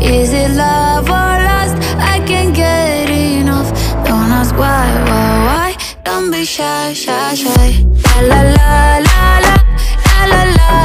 Is it love or lust? I can't get enough. Don't ask why? Don't be shy, shy, shy. La la la la la, la la la.